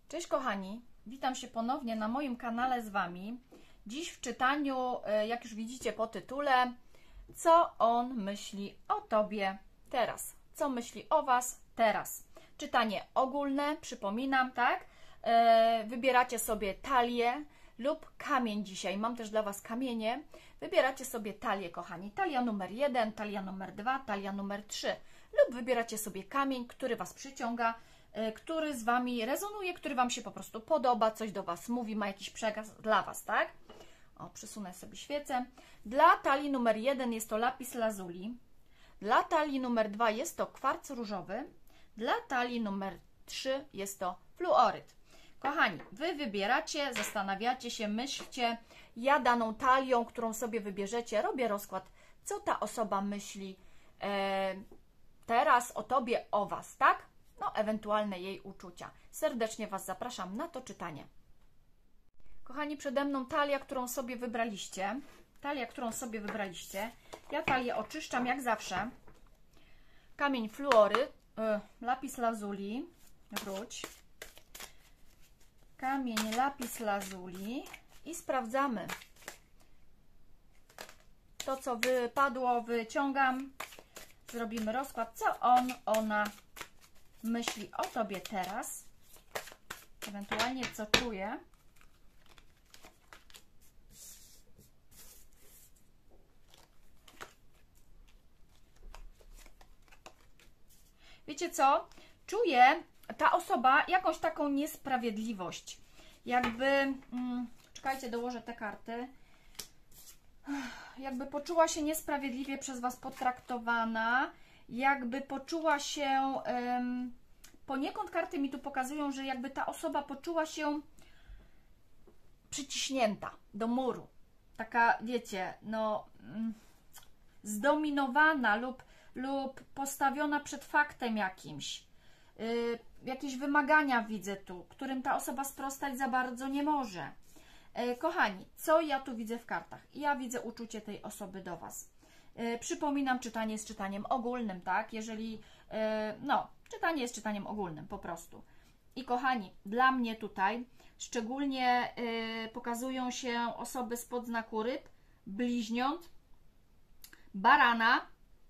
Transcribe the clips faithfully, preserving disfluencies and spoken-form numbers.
Cześć kochani, witam się ponownie na moim kanale z Wami. Dziś w czytaniu, jak już widzicie po tytule, co on myśli o Tobie teraz. Co myśli o Was teraz. Czytanie ogólne, przypominam, tak? Wybieracie sobie talię lub kamień dzisiaj. Mam też dla Was kamienie. Wybieracie sobie talię, kochani. Talia numer jeden, talia numer dwa, talia numer trzy. Lub wybieracie sobie kamień, który Was przyciąga, który z Wami rezonuje, który Wam się po prostu podoba, coś do Was mówi, ma jakiś przekaz dla Was, tak? O, przesunę sobie świecę. Dla talii numer jeden jest to lapis lazuli. Dla talii numer dwa jest to kwarc różowy. Dla talii numer trzy jest to fluoryt. Kochani, Wy wybieracie, zastanawiacie się, myślcie. Ja daną talią, którą sobie wybierzecie, robię rozkład, co ta osoba myśli e, teraz o Tobie, o Was, tak? No, ewentualne jej uczucia. Serdecznie Was zapraszam na to czytanie. Kochani, przede mną talia, którą sobie wybraliście. Talia, którą sobie wybraliście. Ja talię oczyszczam jak zawsze. Kamień fluory, yy, lapis lazuli. Wróć. Kamień lapis lazuli. I sprawdzamy. To, co wypadło, wyciągam. Zrobimy rozkład, co on, ona myśli o Tobie teraz, ewentualnie co czuje. Wiecie co? Czuje ta osoba jakąś taką niesprawiedliwość. Jakby, hmm, czekajcie, dołożę te karty. Jakby poczuła się niesprawiedliwie przez Was potraktowana. Jakby poczuła się, um, poniekąd karty mi tu pokazują, że jakby ta osoba poczuła się przyciśnięta do muru. Taka, wiecie, no, mm, zdominowana lub, lub postawiona przed faktem jakimś. Yy, jakieś wymagania widzę tu, którym ta osoba sprostać za bardzo nie może. Yy, kochani, co ja tu widzę w kartach? Ja widzę uczucie tej osoby do Was. Yy, przypominam, czytanie jest czytaniem ogólnym, tak? Jeżeli, yy, no, czytanie jest czytaniem ogólnym, po prostu. I kochani, dla mnie tutaj szczególnie yy, pokazują się osoby spod znaku ryb, bliźniąt, barana,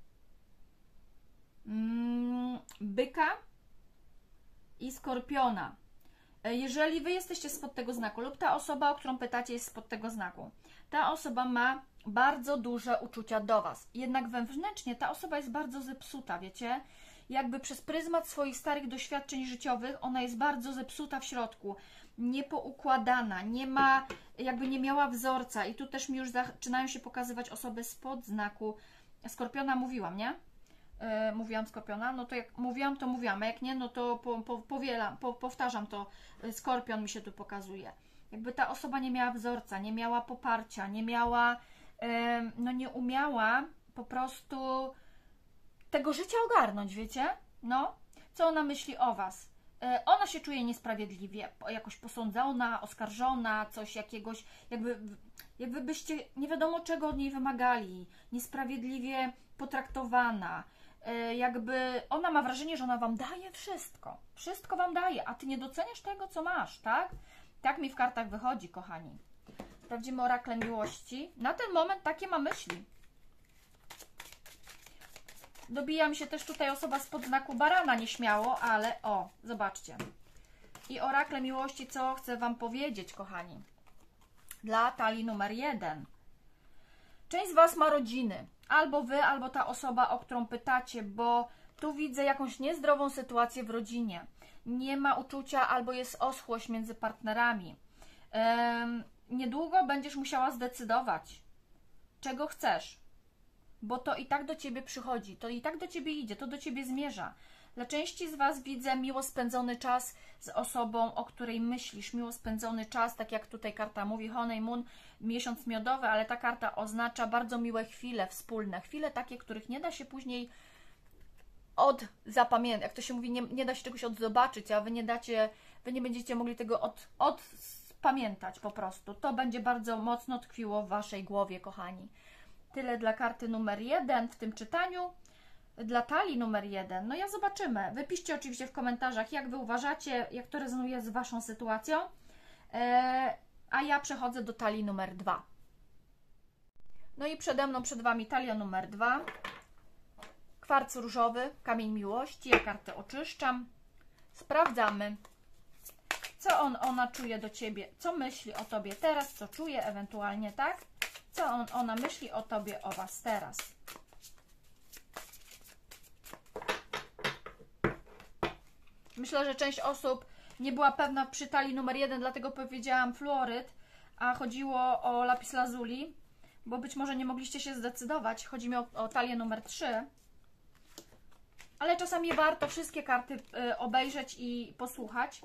yy, byka i skorpiona. Yy, jeżeli Wy jesteście spod tego znaku lub ta osoba, o którą pytacie, jest spod tego znaku, ta osoba ma bardzo duże uczucia do Was. Jednak wewnętrznie ta osoba jest bardzo zepsuta, wiecie? Jakby przez pryzmat swoich starych doświadczeń życiowych ona jest bardzo zepsuta w środku, niepoukładana, nie ma, jakby nie miała wzorca. I tu też mi już zaczynają się pokazywać osoby spod znaku skorpiona. Mówiłam, nie? Yy, mówiłam skorpiona, no to jak mówiłam, to mówiłam, a jak nie, no to po, po, powielam, po, powtarzam to, skorpion mi się tu pokazuje. Jakby ta osoba nie miała wzorca, nie miała poparcia, nie miała, yy, no nie umiała po prostu tego życia ogarnąć, wiecie? No, co ona myśli o Was? Yy, ona się czuje niesprawiedliwie, jakoś posądzona, oskarżona, coś jakiegoś, jakby, jakby byście nie wiadomo czego od niej wymagali, niesprawiedliwie potraktowana, yy, jakby ona ma wrażenie, że ona Wam daje wszystko, wszystko Wam daje, a Ty nie doceniasz tego, co masz, tak? Tak mi w kartach wychodzi, kochani. Sprawdzimy orakle miłości. Na ten moment takie ma myśli. Dobija mi się też tutaj osoba spod znaku barana nieśmiało, ale o, zobaczcie. I orakle miłości, co chcę Wam powiedzieć, kochani. Dla talii numer jeden. Część z Was ma rodziny. Albo Wy, albo ta osoba, o którą pytacie, bo tu widzę jakąś niezdrową sytuację w rodzinie. Nie ma uczucia, albo jest oschłość między partnerami. Um, niedługo będziesz musiała zdecydować, czego chcesz. Bo to i tak do Ciebie przychodzi, to i tak do Ciebie idzie, to do Ciebie zmierza. Dla części z Was widzę miło spędzony czas z osobą, o której myślisz, miło spędzony czas, tak jak tutaj karta mówi, honeymoon, miesiąc miodowy, ale ta karta oznacza bardzo miłe chwile wspólne, chwile takie, których nie da się później od zapamiętać, jak to się mówi, nie, nie da się czegoś odzobaczyć, a Wy nie dacie, Wy nie będziecie mogli tego od, odpamiętać po prostu. To będzie bardzo mocno tkwiło w Waszej głowie, kochani. Tyle dla karty numer jeden w tym czytaniu. dla talii numer jeden? No ja zobaczymy. Wypiszcie oczywiście w komentarzach, jak Wy uważacie, jak to rezonuje z Waszą sytuacją. Eee, a ja przechodzę do talii numer dwa. No i przede mną, przed Wami talia numer dwa. Kwarc różowy, kamień miłości. Ja kartę oczyszczam. Sprawdzamy, co on, ona czuje do Ciebie, co myśli o Tobie teraz, co czuje ewentualnie, tak? Co on, ona myśli o Tobie, o Was teraz. Myślę, że część osób nie była pewna przy talii numer jeden, dlatego powiedziałam fluoryd, a chodziło o lapis lazuli, bo być może nie mogliście się zdecydować. Chodzi mi o, o talię numer trzy. Ale czasami warto wszystkie karty y, obejrzeć i posłuchać.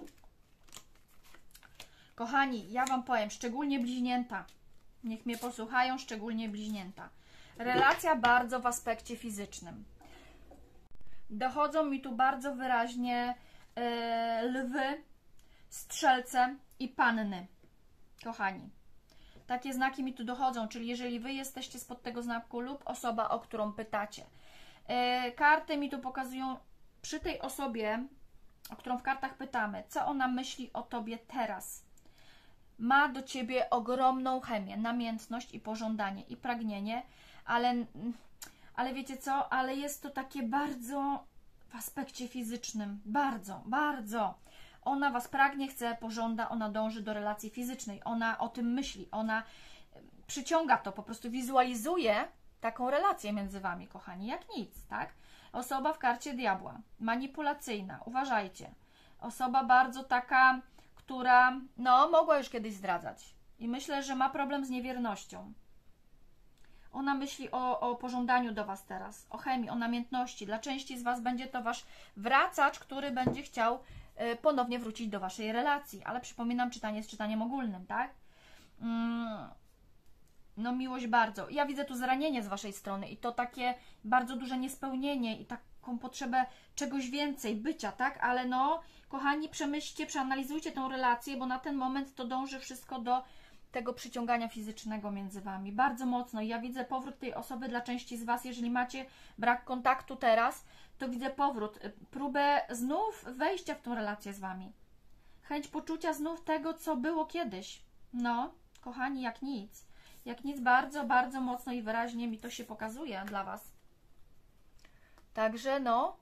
Kochani, ja Wam powiem, szczególnie bliźnięta. Niech mnie posłuchają, szczególnie bliźnięta. Relacja bardzo w aspekcie fizycznym. Dochodzą mi tu bardzo wyraźnie y, lwy, strzelce i panny. Kochani, takie znaki mi tu dochodzą, czyli jeżeli Wy jesteście spod tego znaku lub osoba, o którą pytacie. Yy, karty mi tu pokazują przy tej osobie, o którą w kartach pytamy, co ona myśli o Tobie teraz. Ma do Ciebie ogromną chemię, namiętność i pożądanie i pragnienie, ale, ale wiecie co, ale jest to takie bardzo w aspekcie fizycznym, bardzo, bardzo. Ona Was pragnie, chce, pożąda, ona dąży do relacji fizycznej, ona o tym myśli, ona przyciąga to, po prostu wizualizuje taką relację między Wami, kochani, jak nic, tak? Osoba w karcie diabła, manipulacyjna, uważajcie. Osoba bardzo taka, która, no, mogła już kiedyś zdradzać. I myślę, że ma problem z niewiernością. Ona myśli o, o pożądaniu do Was teraz, o chemii, o namiętności. Dla części z Was będzie to Wasz wracacz, który będzie chciał y, ponownie wrócić do Waszej relacji. Ale przypominam, czytanie jest czytaniem ogólnym, tak? Mm. No miłość bardzo. Ja widzę tu zranienie z Waszej strony i to takie bardzo duże niespełnienie i taką potrzebę czegoś więcej, bycia, tak? Ale no, kochani, przemyślcie, przeanalizujcie tą relację, bo na ten moment to dąży wszystko do tego przyciągania fizycznego między Wami. Bardzo mocno. I ja widzę powrót tej osoby dla części z Was. Jeżeli macie brak kontaktu teraz, to widzę powrót, próbę znów wejścia w tą relację z Wami. Chęć poczucia znów tego, co było kiedyś. No, kochani, jak nic. Jak nic, bardzo, bardzo mocno i wyraźnie mi to się pokazuje dla Was. Także no,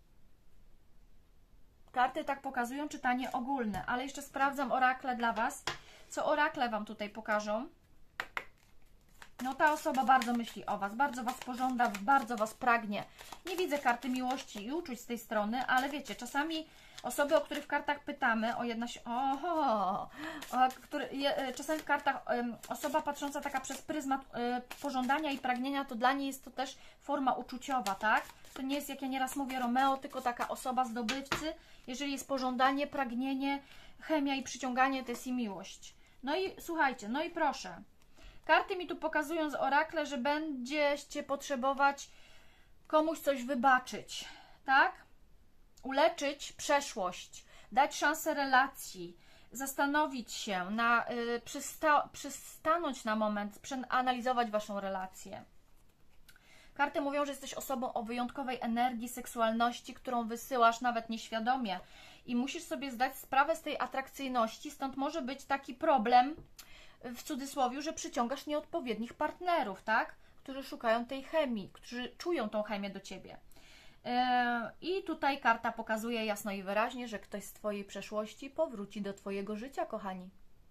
karty tak pokazują, czytanie ogólne, ale jeszcze sprawdzam orakle dla Was. Co orakle Wam tutaj pokażą? No ta osoba bardzo myśli o Was, bardzo Was pożąda, bardzo Was pragnie. Nie widzę karty miłości i uczuć z tej strony, ale wiecie, czasami osoby, o których w kartach pytamy, o jedna się... Oho, o, który, je, czasami w kartach um, osoba patrząca taka przez pryzmat y, pożądania i pragnienia, to dla niej jest to też forma uczuciowa, tak? To nie jest, jak ja nieraz mówię, Romeo, tylko taka osoba zdobywcy. Jeżeli jest pożądanie, pragnienie, chemia i przyciąganie, to jest i miłość. No i słuchajcie, no i proszę. Karty mi tu pokazują z orakle, że będziecie potrzebować komuś coś wybaczyć, tak? Uleczyć przeszłość, dać szansę relacji, zastanowić się, na, y, przysta przystanąć na moment, przeanalizować Waszą relację. Karty mówią, że jesteś osobą o wyjątkowej energii, seksualności, którą wysyłasz nawet nieświadomie i musisz sobie zdać sprawę z tej atrakcyjności, stąd może być taki problem, w cudzysłowie, że przyciągasz nieodpowiednich partnerów, tak? Którzy szukają tej chemii, którzy czują tą chemię do Ciebie. I tutaj karta pokazuje jasno i wyraźnie, że ktoś z Twojej przeszłości powróci do Twojego życia, kochani.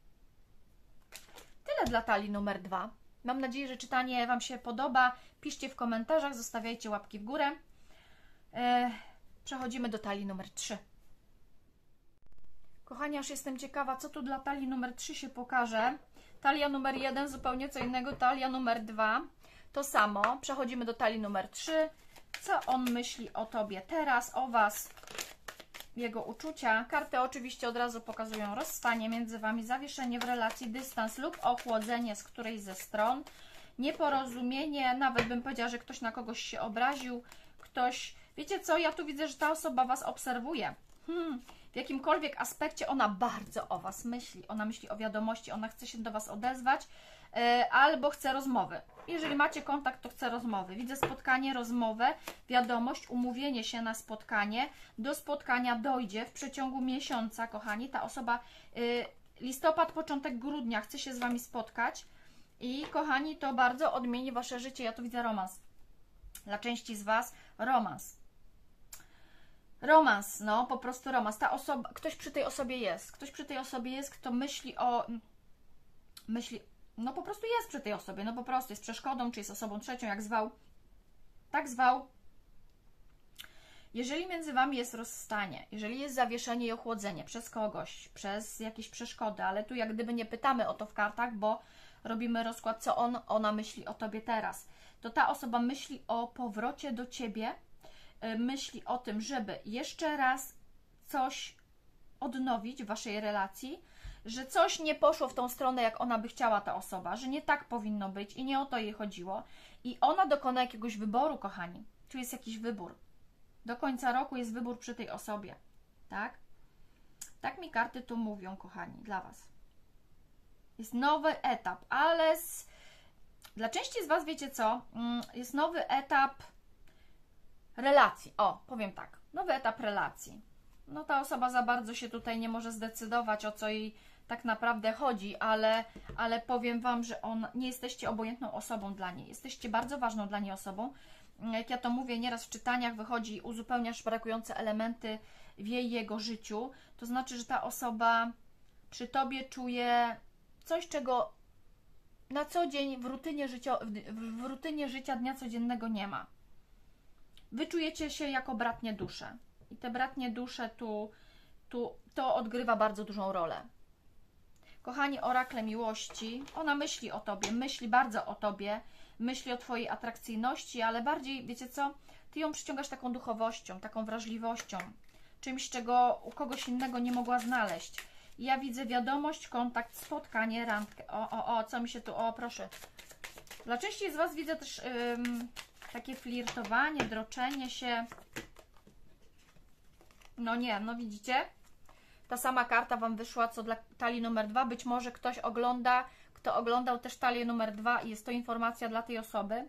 Tyle dla talii numer dwa. Mam nadzieję, że czytanie Wam się podoba. Piszcie w komentarzach, zostawiajcie łapki w górę. Przechodzimy do talii numer trzy. Kochani, aż jestem ciekawa, co tu dla talii numer trzy się pokaże. Talia numer jeden, zupełnie co innego. Talia numer dwa, to samo. Przechodzimy do talii numer trzy. Co on myśli o Tobie teraz, o Was, jego uczucia. Karty oczywiście od razu pokazują rozstanie między Wami, zawieszenie w relacji, dystans lub ochłodzenie z którejś ze stron, nieporozumienie, nawet bym powiedziała, że ktoś na kogoś się obraził, ktoś... Wiecie co, ja tu widzę, że ta osoba Was obserwuje. Hmm. W jakimkolwiek aspekcie ona bardzo o Was myśli. Ona myśli o wiadomości, ona chce się do Was odezwać. albo chcę rozmowy. Jeżeli macie kontakt, to chcę rozmowy. Widzę spotkanie, rozmowę, wiadomość, umówienie się na spotkanie. Do spotkania dojdzie w przeciągu miesiąca, kochani. Ta osoba, y, listopad, początek grudnia chce się z Wami spotkać. I kochani, to bardzo odmieni Wasze życie. Ja tu widzę romans. Dla części z Was romans. Romans, no po prostu romans. Ta osoba, ktoś przy tej osobie jest. Ktoś przy tej osobie jest, kto myśli o... Myśli... No po prostu jest przy tej osobie. No po prostu jest przeszkodą, czy jest osobą trzecią, jak zwał. Tak zwał. Jeżeli między Wami jest rozstanie, jeżeli jest zawieszenie i ochłodzenie przez kogoś, przez jakieś przeszkody, ale tu jak gdyby nie pytamy o to w kartach, bo robimy rozkład, co on, ona myśli o Tobie teraz. To ta osoba myśli o powrocie do Ciebie, myśli o tym, żeby jeszcze raz coś odnowić w Waszej relacji, że coś nie poszło w tą stronę, jak ona by chciała, ta osoba, że nie tak powinno być i nie o to jej chodziło. I ona dokona jakiegoś wyboru, kochani. Tu jest jakiś wybór. Do końca roku jest wybór przy tej osobie. Tak? Tak mi karty tu mówią, kochani, dla Was. Jest nowy etap, ale z... dla części z Was, wiecie co? Jest nowy etap relacji. O, powiem tak. Nowy etap relacji. No ta osoba za bardzo się tutaj nie może zdecydować, o co jej tak naprawdę chodzi, ale, ale powiem Wam, że on, nie jesteście obojętną osobą dla niej. Jesteście bardzo ważną dla niej osobą. Jak ja to mówię, nieraz w czytaniach wychodzi, uzupełniasz brakujące elementy w jej, jego życiu. To znaczy, że ta osoba przy Tobie czuje coś, czego na co dzień w rutynie życia, w rutynie życia dnia codziennego nie ma. Wy czujecie się jako bratnie dusze. I te bratnie dusze tu, tu to odgrywa bardzo dużą rolę. Kochani, orakle miłości, ona myśli o Tobie, myśli bardzo o Tobie, myśli o Twojej atrakcyjności, ale bardziej, wiecie co, Ty ją przyciągasz taką duchowością, taką wrażliwością, czymś, czego u kogoś innego nie mogła znaleźć. I ja widzę wiadomość, kontakt, spotkanie, randkę. O, o, o, co mi się tu, o proszę. Dla części z Was widzę też ym, takie flirtowanie, droczenie się. No nie, no widzicie? Ta sama karta Wam wyszła, co dla talii numer dwa. Być może ktoś ogląda, kto oglądał też talię numer dwa i jest to informacja dla tej osoby.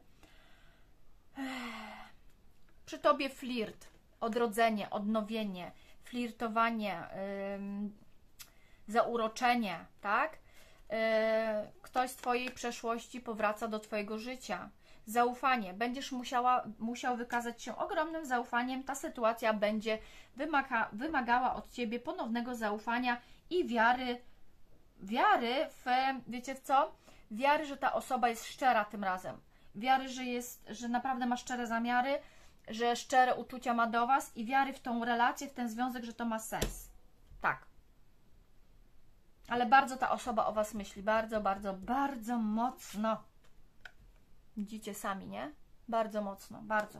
Przy Tobie flirt, odrodzenie, odnowienie, flirtowanie, yy, zauroczenie, tak? Yy, ktoś z Twojej przeszłości powraca do Twojego życia. Zaufanie. Będziesz musiała, musiał wykazać się ogromnym zaufaniem. Ta sytuacja będzie wymaga, wymagała od Ciebie ponownego zaufania i wiary, wiary w, wiecie w co? Wiary, że ta osoba jest szczera tym razem. Wiary, że, jest, że naprawdę ma szczere zamiary, że szczere uczucia ma do Was i wiary w tą relację, w ten związek, że to ma sens. Tak. Ale bardzo ta osoba o Was myśli. Bardzo, bardzo, bardzo mocno. Widzicie sami, nie? Bardzo mocno, bardzo.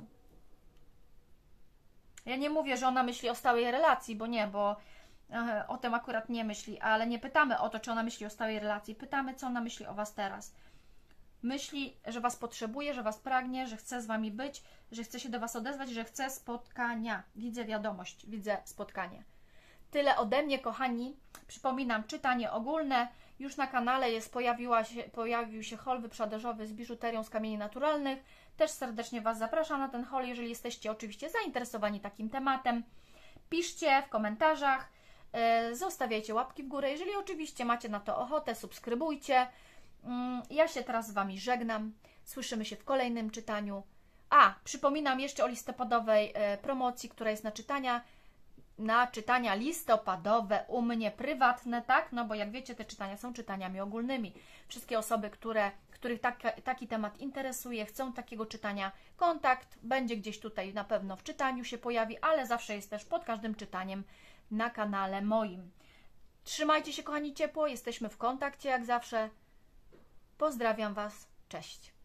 Ja nie mówię, że ona myśli o stałej relacji, bo nie, bo e, o tym akurat nie myśli, ale nie pytamy o to, czy ona myśli o stałej relacji. Pytamy, co ona myśli o Was teraz. Myśli, że Was potrzebuje, że Was pragnie, że chce z Wami być, że chce się do Was odezwać, że chce spotkania. Widzę wiadomość, widzę spotkanie. Tyle ode mnie, kochani. Przypominam, czytanie ogólne. Już na kanale jest, pojawiła się, pojawił się haul wyprzedażowy z biżuterią z kamieni naturalnych. Też serdecznie Was zapraszam na ten haul, jeżeli jesteście oczywiście zainteresowani takim tematem. Piszcie w komentarzach, yy, zostawiajcie łapki w górę. Jeżeli oczywiście macie na to ochotę, subskrybujcie. Yy, ja się teraz z Wami żegnam. Słyszymy się w kolejnym czytaniu. A, przypominam jeszcze o listopadowej yy, promocji, która jest na czytania. na czytania listopadowe u mnie prywatne, tak? No bo jak wiecie, te czytania są czytaniami ogólnymi. Wszystkie osoby, które, których taki, taki temat interesuje, chcą takiego czytania, kontakt będzie gdzieś tutaj na pewno w czytaniu się pojawi, ale zawsze jest też pod każdym czytaniem na kanale moim. Trzymajcie się, kochani, ciepło, jesteśmy w kontakcie jak zawsze. Pozdrawiam Was, cześć!